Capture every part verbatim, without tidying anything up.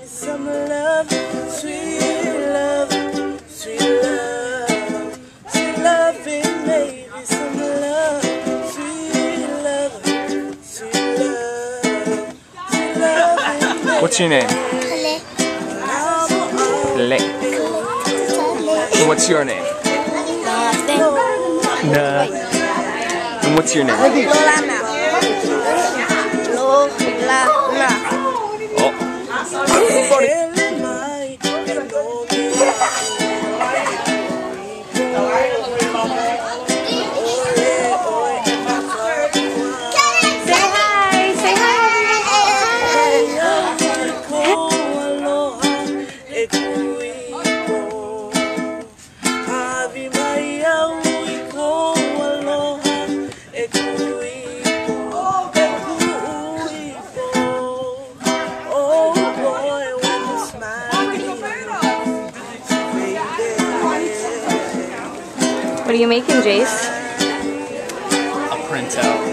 maybe some love, sweet love, sweet love, sweet loving, maybe some love, sweet love, sweet love, sweet loving. What's your name? Le. And what's your name? Nah. And what's your name? Lolana. Lolana. Oh. What are you making, Jace? A printout.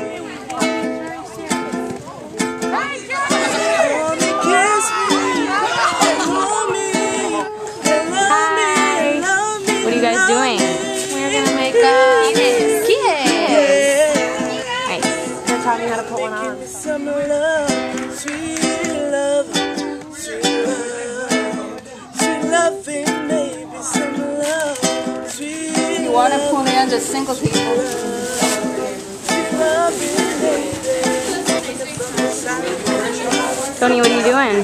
Hi! What are you guys doing? We're gonna make a kiss. Kiss! Nice. They're taught me how to put one on. Some love, sweet love, sweet love, sweet loving, maybe some love, sweet. You want to pull me under single people. Tony, what are you doing?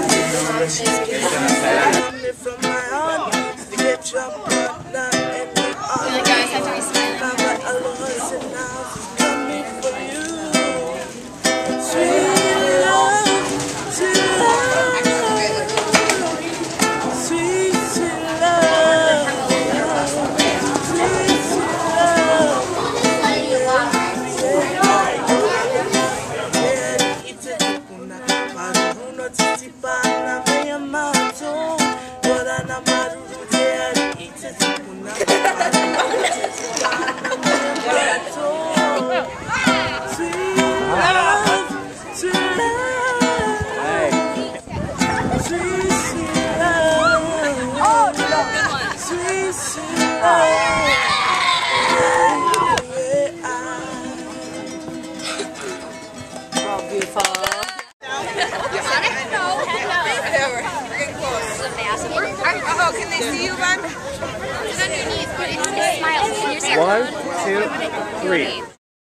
You guys have to be smiling. Beautiful. Oh, can they see you, Ben? One, two, three.